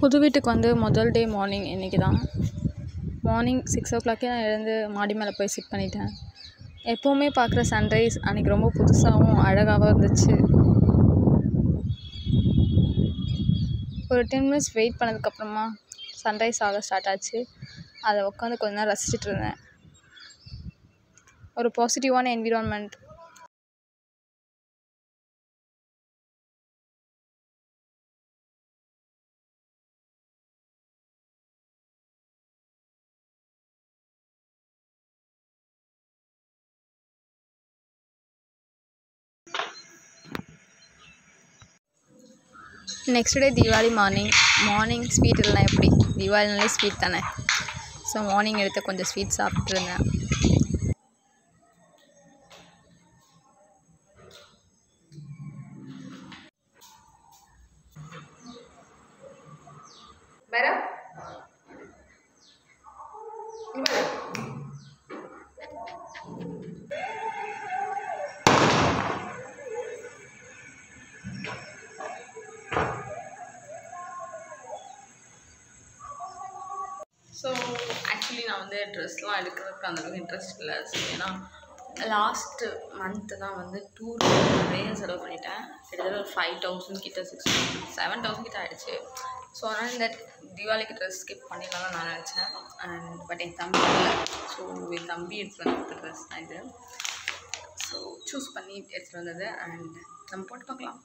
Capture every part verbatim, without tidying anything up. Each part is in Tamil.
புது வீட்டுக்கு வந்து முதல் டே மார்னிங் இன்றைக்கி தான். மார்னிங் சிக்ஸ் ஓ கிளாக்கே நான் எழுந்து மாடி மேலே போய் சிட் பண்ணிட்டேன். எப்போவுமே பார்க்குற சன்ரைஸ் அன்றைக்கி ரொம்ப புதுசாகவும் அழகாகவும் இருந்துச்சு. ஒரு டென் மினிட்ஸ் வெயிட் பண்ணதுக்கப்புறமா சன்ரைஸ் ஆக ஸ்டார்ட் ஆச்சு. அதை உட்காந்து கொஞ்ச நேரம் ரசிச்சுட்டு இருந்தேன். ஒரு பாசிட்டிவான environment. Next day Deepavali morning. Morning sweet இல்லைனா எப்படி? தீபாவளினாலே ஸ்வீட் தானே. ஸோ மார்னிங் எடுத்து கொஞ்சம் ஸ்வீட் சாப்பிட்ருந்தேன். ஸோ ஆக்சுவலி நான் வந்து ட்ரெஸ்லாம் எடுக்கிறதுக்கு அந்தளவுக்கு இன்ட்ரெஸ்ட் இல்லை. ஸோ ஏன்னா லாஸ்ட்டு மந்த்து தான் வந்து டூர் நிறைய செலவு பண்ணிட்டேன். கிட்டத்தட்ட ஒரு ஃபைவ் தௌசண்ட் கிட்ட சிக்ஸ் செவன் தௌசண்ட் கிட்ட ஆகிடுச்சு. ஸோ அதனால் இந்த தீபாவளிக்கு ட்ரெஸ் ஸ்கிப் பண்ணிடலாம் தான் நான் நினச்சேன். அண்ட் பட் என் தம்பி இல்லை. ஸோ என் தம்பி எடுத்துகிட்டு வந்த ட்ரெஸ் தான் இது. ஸோ சூஸ் பண்ணி எடுத்துகிட்டு வந்தது. அண்ட் நம்ம போட்டு பார்க்கலாம்.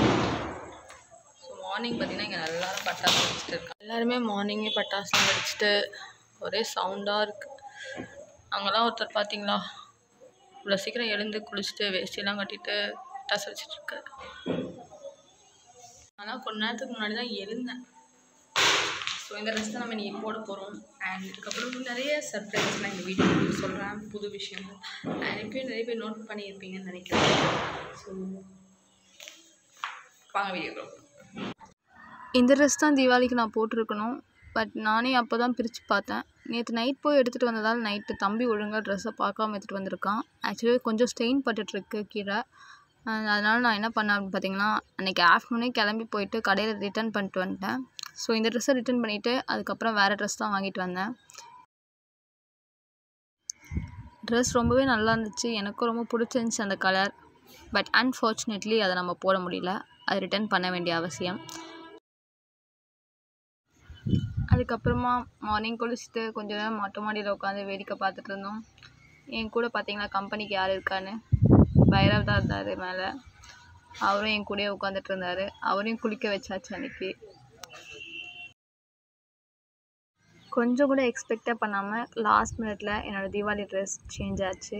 ஸோ மார்னிங் பார்த்திங்கன்னா இங்கே எல்லோரும் பட்டாசு வெடிச்சிட்டு இருக்காங்க. எல்லாருமே மார்னிங்கே பட்டாசுலாம் வெடிச்சிட்டு ஒரே சவுண்டாக இருக்குது. அங்கெல்லாம் ஒருத்தர் பார்த்திங்களா இவ்வளோ சீக்கிரம் எழுந்து குளிச்சுட்டு வேஷ்டியெல்லாம் கட்டிட்டு பட்டாசு வச்சிட்ருக்காரு. ஆனால் கொஞ்ச நேரத்துக்கு முன்னாடி தான் எழுந்தேன். ஸோ இந்த ட்ரெஸ் தான் நம்ம இன்றைக்கி போட போகிறோம். அண்ட் இதுக்கப்புறம் நிறைய சர்ப்ரைஸ் நான் எங்கள் வீட்டுக்கு சொல்கிறேன், புது விஷயங்கள். அண்ட் இப்போயும் நிறைய பேர் நோட் பண்ணியிருப்பீங்கன்னு நினைக்கிறேன். ஸோ வாங்க வீடியோ. இந்த ட்ரெஸ் தான் தீபாவளிக்கு நான் போட்டிருக்கணும். பட் நானே அப்போ தான் பிரித்து பார்த்தேன். நேற்று நைட் போய் எடுத்துகிட்டு வந்ததால் நைட்டு தம்பி ஒழுங்காக ட்ரெஸ்ஸை பார்க்காம எடுத்துகிட்டு வந்திருக்கான். ஆக்சுவலி கொஞ்சம் ஸ்டெயின் பட்டுட்ருக்கு கீழே. அதனால் நான் என்ன பண்ணேன் அப்படின்னு பார்த்தீங்கன்னா, அன்றைக்கி ஆஃப்டர்நூனே கிளம்பி போயிட்டு கடையில் ரிட்டர்ன் பண்ணிட்டு வந்துட்டேன். ஸோ இந்த ட்ரெஸ்ஸை ரிட்டர்ன் பண்ணிவிட்டு அதுக்கப்புறம் வேறு ட்ரெஸ் தான் வாங்கிட்டு வந்தேன். ட்ரெஸ் ரொம்பவே நல்லா இருந்துச்சு. எனக்கும் ரொம்ப பிடிச்சிருந்துச்சி அந்த கலர். பட் அன்ஃபார்ச்சுனேட்லி அதை நம்ம போட முடியல. அது ரிட்டர்ன் பண்ண வேண்டிய அவசியம். அதுக்கப்புறமா மார்னிங் குளிச்சுட்டு கொஞ்சம் நேரம் மொட்டை மாடியில் உட்காந்து வேடிக்கை பார்த்துட்டு இருந்தோம். என் கூட பார்த்தீங்கன்னா கம்பெனிக்கு யார் இருக்கான்னு பைரவ் தான் இருந்தார் மேலே. அவரும் என் கூடயே உட்காந்துட்டு இருந்தார். அவரையும் குளிக்க வச்சாச்சு. அன்றைக்கி கொஞ்சம் கூட எக்ஸ்பெக்டே பண்ணாமல் லாஸ்ட் மினிட்ல என்னோடய தீபாவளி ட்ரெஸ் சேஞ்ச் ஆச்சு.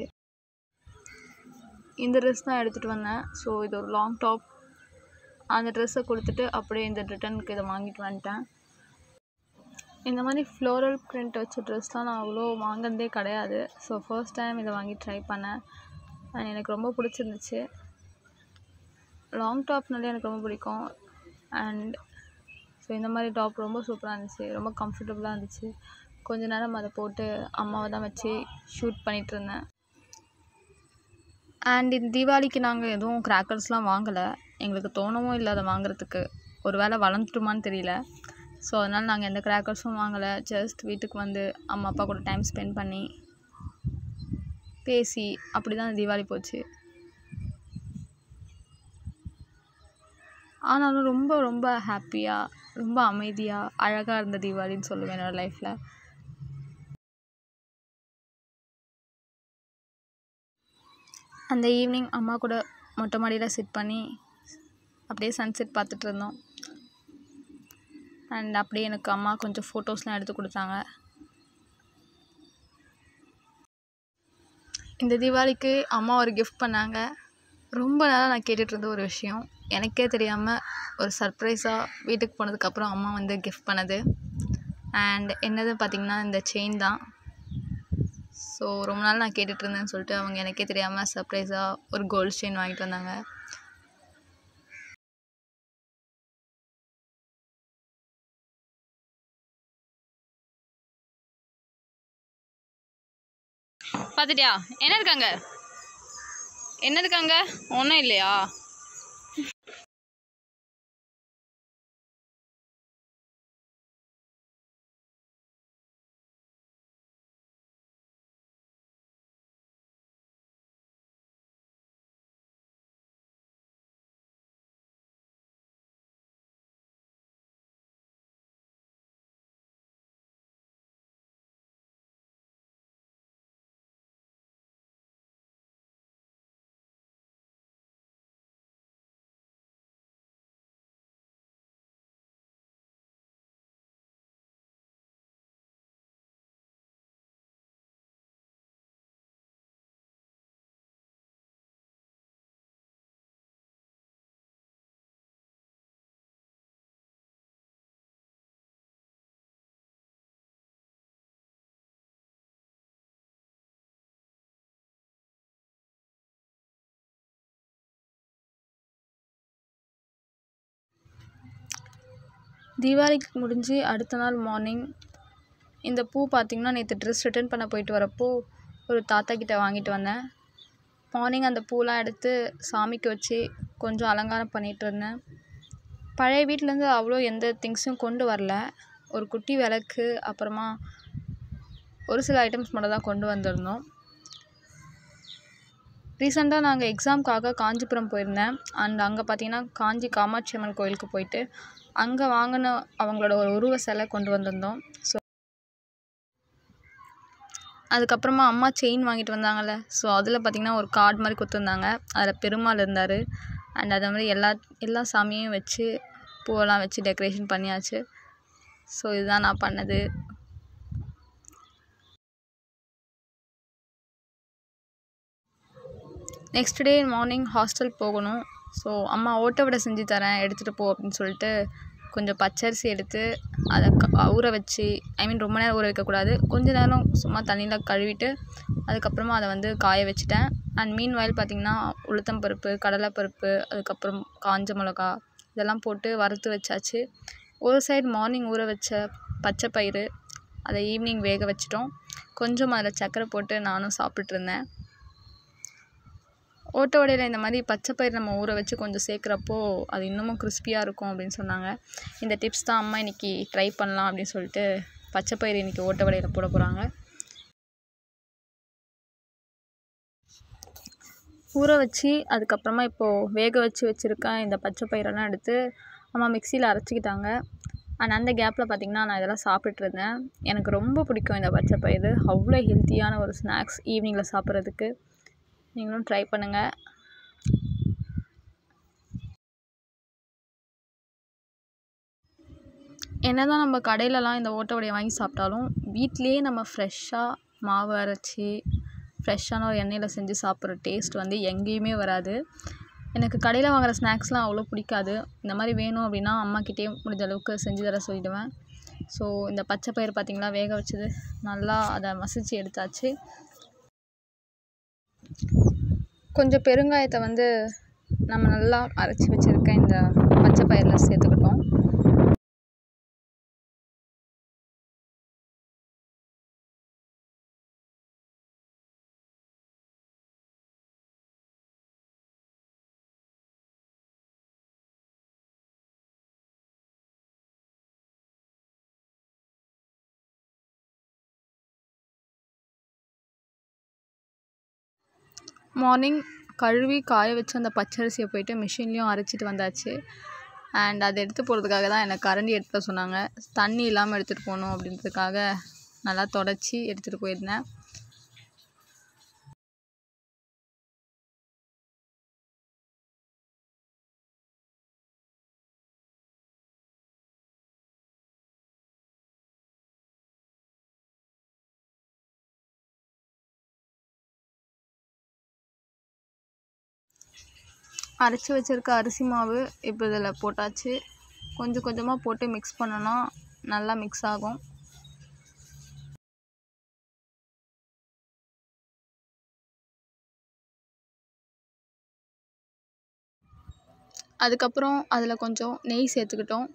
இந்த ட்ரெஸ் தான் எடுத்துகிட்டு வந்தேன். ஸோ இது ஒரு லாங் டாப். அந்த ட்ரெஸ்ஸை கொடுத்துட்டு அப்படியே இந்த ரிட்டர்னுக்கு இதை வாங்கிட்டு வந்துட்டேன். இந்த மாதிரி ஃப்ளோரல் பிரிண்ட் வச்ச ட்ரெஸ்லாம் நான் அவ்வளோ வாங்கினதே கிடையாது. ஸோ ஃபர்ஸ்ட் டைம் இதை வாங்கி ட்ரை பண்ணேன். அண்ட் எனக்கு ரொம்ப பிடிச்சிருந்துச்சு. லாங் டாப்னாலே எனக்கு ரொம்ப பிடிக்கும். அண்ட் ஸோ இந்த மாதிரி டாப் ரொம்ப சூப்பராக இருந்துச்சு. ரொம்ப கம்ஃபர்டபுளாக இருந்துச்சு. கொஞ்ச நேரம் அதை போட்டு அம்மாவை தான் வச்சு ஷூட் பண்ணிகிட்டு இருந்தேன். அண்ட் இந்த தீபாவளிக்கு நாங்கள் எதுவும் கிராக்கர்ஸ்லாம் வாங்கலை. எங்களுக்கு தோணவும் இல்லை அதை வாங்குறதுக்கு. ஒரு வேளை வளர்ந்துட்டுமான்னு தெரியல. ஸோ அதனால் நாங்கள் எந்த கிராக்கர்ஸும் வாங்கலை. ஜஸ்ட் வீட்டுக்கு வந்து அம்மா அப்பா கூட டைம் ஸ்பெண்ட் பண்ணி பேசி அப்படி தான் தீபாவளி போச்சு. ஆனாலும் ரொம்ப ரொம்ப ஹாப்பியாக, ரொம்ப அமைதியாக, அழகாக இருந்த தீபாவளின்னு சொல்லுவேன் என்னோடய லைஃப்பில். அந்த ஈவினிங் அம்மா கூட மொட்டை மாடியில் சிட் பண்ணி அப்படியே சன்செட் பார்த்துட்டு இருந்தோம். அண்ட் அப்படியே எனக்கு அம்மா கொஞ்சம் ஃபோட்டோஸ்லாம் எடுத்து கொடுத்தாங்க. இந்த தீபாவளிக்கு அம்மா ஒரு கிஃப்ட் பண்ணாங்க. ரொம்ப நாளாக நான் கேட்டுட்டு இருந்த ஒரு விஷயம். எனக்கே தெரியாமல் ஒரு சர்ப்ரைஸாக வீட்டுக்கு போனதுக்கப்புறம் அம்மா வந்து கிஃப்ட் பண்ணது. அண்ட் என்னது பார்த்திங்கன்னா இந்த செயின் தான். ஸோ ரொம்ப நாள் நான் கேட்டுட்டு இருந்தேன்னு சொல்லிட்டு அவங்க எனக்கே தெரியாமல் சர்ப்ரைஸாக ஒரு கோல்டு செயின் வாங்கிட்டு வந்தாங்க. பார்த்துட்டியா? என்ன இருக்காங்க என்ன இருக்காங்க ஒன்றும் இல்லையா? தீபாவளிக்கு முடிஞ்சு அடுத்த நாள் மார்னிங் இந்த பூ பார்த்திங்கன்னா நேற்று ட்ரெஸ் ரிட்டர்ன் பண்ண போயிட்டு வரப்போ ஒரு தாத்தா கிட்ட வாங்கிட்டு வந்தேன். மார்னிங் அந்த பூலாம் எடுத்து சாமிக்கு வச்சு கொஞ்சம் அலங்காரம் பண்ணிகிட்டு இருந்தேன். பழைய வீட்டிலேருந்து அவ்வளோ எந்த திங்ஸும் கொண்டு வரல. ஒரு குட்டி விளக்கு, அப்புறமா ஒரு சில ஐட்டம்ஸ் மட்டும் தான் கொண்டு வந்திருந்தோம். ரீசெண்டாக நாங்கள் எக்ஸாம்க்காக காஞ்சிபுரம் போயிருந்தேன். அண்ட் அங்கே பார்த்தீங்கன்னா காஞ்சி காமாட்சி அம்மன் கோயிலுக்கு போயிட்டு அங்கே வாங்கின அவங்களோட ஒரு உருவ சிலை கொண்டு வந்திருந்தோம். ஸோ அதுக்கப்புறமா அம்மா செயின் வாங்கிட்டு வந்தாங்கள்ல, ஸோ அதில் பார்த்திங்கன்னா ஒரு கார்டு மாதிரி கொடுத்துருந்தாங்க. அதில் பெருமாள் இருந்தார். அண்ட் அதே மாதிரி எல்லா எல்லா சாமியும் வச்சு பூவெல்லாம் வச்சு டெக்கரேஷன் பண்ணியாச்சு. ஸோ இதுதான் நான் பண்ணது. நெக்ஸ்ட் டே மார்னிங் ஹாஸ்டல் போகணும். ஸோ அம்மா ஓட்ட வடை செஞ்சு தரேன் எடுத்துகிட்டு போ அப்படின்னு சொல்லிட்டு கொஞ்சம் பச்சரிசி எடுத்து அதை க ஊற வச்சு, ஐ மீன் ரொம்ப நேரம் ஊற வைக்கக்கூடாது, கொஞ்சம் நேரம் சும்மா தண்ணியில் கழுவிட்டு அதுக்கப்புறமா அதை வந்து காய வச்சுட்டேன். அண்ட் மீன் வாயில் பார்த்திங்கன்னா உளுத்தம்பருப்பு, கடலைப்பருப்பு, அதுக்கப்புறம் காஞ்ச மிளகா இதெல்லாம் போட்டு வறுத்து வச்சாச்சு. ஒரு சைடு மார்னிங் ஊற வச்ச பச்சை பயிறு அதை ஈவினிங் வேக வச்சிட்டோம். கொஞ்சம் அதில் சர்க்கரை போட்டு நானும் சாப்பிட்டுருந்தேன். ஓட்ட வடையில் இந்த மாதிரி பச்சை பயிர் நம்ம ஊற வச்சு கொஞ்சம் சேர்க்குறப்போ அது இன்னமும் கிறிஸ்பியாக இருக்கும் அப்படின்னு சொன்னாங்க. இந்த டிப்ஸ் தான் அம்மா இன்றைக்கி ட்ரை பண்ணலாம் அப்படின்னு சொல்லிட்டு பச்சை பயிர் இன்றைக்கி ஓட்ட வடையில் போட போகிறாங்க. ஊற வச்சு அதுக்கப்புறமா இப்போது வேக வச்சு வச்சுருக்கேன் இந்த பச்சை பயிரெல்லாம் எடுத்து அம்மா மிக்சியில் அரைச்சிக்கிட்டாங்க. அண்ட் அந்த கேப்பில் பார்த்திங்கன்னா நான் இதெல்லாம் சாப்பிட்டுருந்தேன். எனக்கு ரொம்ப பிடிக்கும் இந்த பச்சை பயிறு. அவ்வளோ ஹெல்த்தியான ஒரு ஸ்நாக்ஸ் ஈவினிங்கில் சாப்பிட்றதுக்கு. நீங்களும் ட்ரை பண்ணுங்கள். என்ன தான் நம்ம கடையிலலாம் இந்த ஓட்ட வடையை வாங்கி சாப்பிட்டாலும் வீட்டிலேயே நம்ம ஃப்ரெஷ்ஷாக மாவு அரைச்சி ஃப்ரெஷ்ஷான ஒரு எண்ணெயில் செஞ்சு சாப்பிட்ற டேஸ்ட் வந்து எங்கேயுமே வராது. எனக்கு கடையில் வாங்குகிற ஸ்நாக்ஸ்லாம் அவ்வளோ பிடிக்காது. இந்த மாதிரி வேணும் அப்படின்னா அம்மாக்கிட்டே முடிஞ்ச அளவுக்கு செஞ்சு தர சொல்லிவிடுவேன். ஸோ இந்த பச்சை பயிர் பார்த்திங்களா வேக வச்சது நல்லா அதை மசிச்சு எடுத்தாச்சு. கொஞ்சம் பெருங்காயத்தை வந்து நம்ம நல்லா அரைச்சி வச்சுருக்க இந்த பச்சை பயிரில் சேர்த்துக்கிட்டோம். மார்னிங் கழுவி காய வச்சு அந்த பச்சரிசியை போயிட்டு மிஷின்லேயும் அரைச்சிட்டு வந்தாச்சு. அண்ட் அதை எடுத்து போகிறதுக்காக தான் எனக்கு கரண்டி எடுத்து சொன்னாங்க. தண்ணி இல்லாமல் எடுத்துகிட்டு போகணும் அப்படின்றதுக்காக நல்லா தொடச்சி எடுத்துகிட்டு போயிருந்தேன். அரைச்சி வச்சுருக்க அரிசி மாவு இப்போ இதில் போட்டாச்சு. கொஞ்சம் கொஞ்சமாக போட்டு மிக்ஸ் பண்ணோன்னா நல்லா மிக்ஸ் ஆகும். அதுக்கப்புறம் அதில் கொஞ்சம் நெய் சேர்த்துக்கிட்டோம்.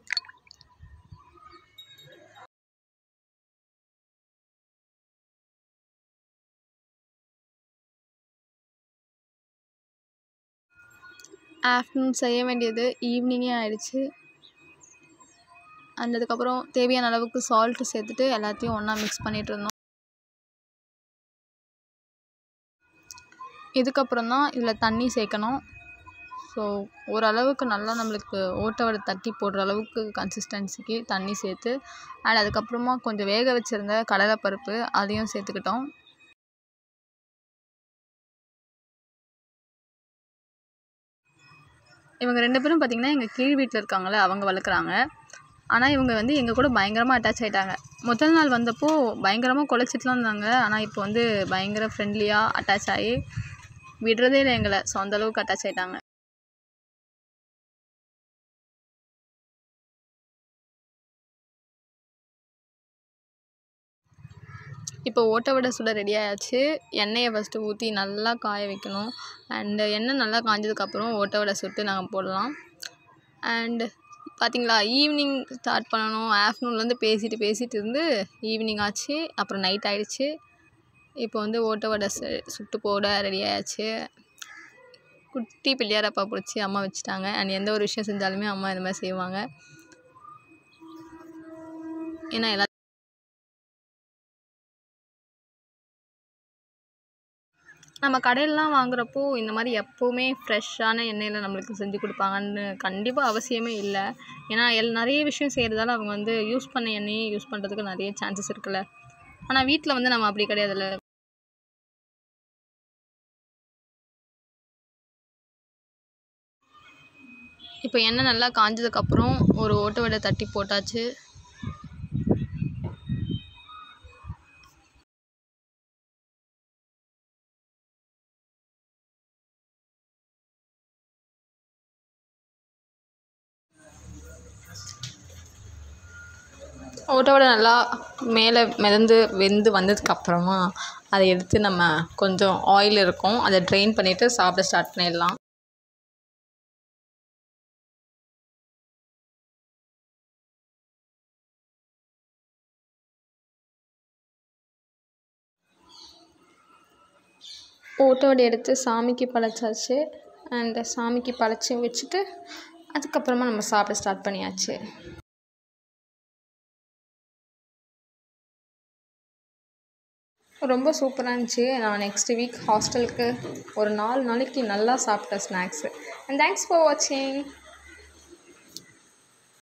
ஆஃப்டர்நூன் செய்ய வேண்டியது ஈவினிங்கே ஆயிடுச்சு. அண்ட் அதுக்கப்புறம் தேவையான அளவுக்கு சால்ட்டு சேர்த்துட்டு எல்லாத்தையும் ஒன்றா மிக்ஸ் பண்ணிகிட்டு இருந்தோம். இதுக்கப்புறம் தான் இதில் தண்ணி சேர்க்கணும். ஸோ ஓரளவுக்கு நல்லா நம்மளுக்கு ஓட்ட வடை தட்டி போடுற அளவுக்கு கன்சிஸ்டன்சிக்கு தண்ணி சேர்த்து அண்ட் அதுக்கப்புறமா கொஞ்சம் வேக வச்சுருந்த கடலைப்பருப்பு அதையும் சேர்த்துக்கிட்டோம். இவங்க ரெண்டு பேரும் பார்த்திங்கன்னா எங்கள் கீழ் வீட்டில் இருக்காங்களே அவங்க வளர்க்குறாங்க. ஆனால் இவங்க வந்து எங்கள் கூட பயங்கரமாக அட்டாச் ஆகிட்டாங்க. முதல் நாள் வந்தப்போ பயங்கரமாக குலைச்சிட்டுலாம் இருந்தாங்க. ஆனால் இப்போ வந்து பயங்கர ஃப்ரெண்ட்லியாக அட்டாச் ஆகி விடுறதே இல்லை எங்களை. ஸோ அந்தளவுக்கு அட்டாச் ஆகிட்டாங்க. இப்போ ஓட்ட வடை சுட ரெடி ஆயாச்சு. எண்ணெயை ஃபஸ்ட்டு ஊற்றி நல்லா காய வைக்கணும். அண்டு எண்ணெய் நல்லா காஞ்சதுக்கப்புறம் ஓட்ட வடை சுட்டு நாங்கள் போடலாம். அண்டு பார்த்தீங்களா, ஈவினிங் ஸ்டார்ட் பண்ணணும். ஆஃப்டர்நூன்லேருந்து பேசிட்டு பேசிட்டு இருந்து ஈவினிங் ஆச்சு. அப்புறம் நைட் ஆகிடுச்சு. இப்போ வந்து ஓட்ட வடை சு சுட்டு போட ரெடி ஆயாச்சு. குட்டி பிள்ளையாரப்பா பிடிச்சி அம்மா வச்சுட்டாங்க. அண்ட் எந்த ஒரு விஷயம் செஞ்சாலுமே அம்மா இந்த மாதிரி செய்வாங்க. ஏன்னா எல்லா நம்ம கடையிலலாம் வாங்குறப்போ இந்த மாதிரி எப்போவுமே ஃப்ரெஷ்ஷான எண்ணெயில் நம்மளுக்கு செஞ்சு கொடுப்பாங்கன்னு கண்டிப்பாக அவசியமே இல்லை. ஏன்னா எல் நிறைய விஷயம் செய்கிறதால அவங்க வந்து யூஸ் பண்ண எண்ணெயே யூஸ் பண்ணுறதுக்கு நிறைய சான்சஸ் இருக்குல்ல. ஆனால் வீட்டில் வந்து நம்ம அப்படி கிடையாதுல்ல. இப்போ எண்ணெய் நல்லா காஞ்சதுக்கப்புறம் ஒரு ஓட்ட வடை தட்டி போட்டாச்சு. ஓட்ட வடை நல்லா மேலே மிதந்து வெந்து வந்ததுக்கப்புறமா அதை எடுத்து நம்ம கொஞ்சம் ஆயில் இருக்கும் அதை ட்ரெயின் பண்ணிவிட்டு சாப்பிட ஸ்டார்ட் பண்ணிடலாம். ஓட்ட வடை எடுத்து சாமிக்கு படைச்சாச்சு. அண்ட் சாமிக்கு படைச்சி வச்சுட்டு அதுக்கப்புறமா நம்ம சாப்பிட ஸ்டார்ட் பண்ணியாச்சு. ரொம்ப சூப்பராக இருந்துச்சு. நான் நெக்ஸ்ட் வீக் ஹாஸ்டலுக்கு ஒரு நாலு நாளைக்கு நல்லா சாப்பிட்டேன் ஸ்நாக்ஸு. அண்ட் தேங்க்ஸ் ஃபார் வாட்சிங்.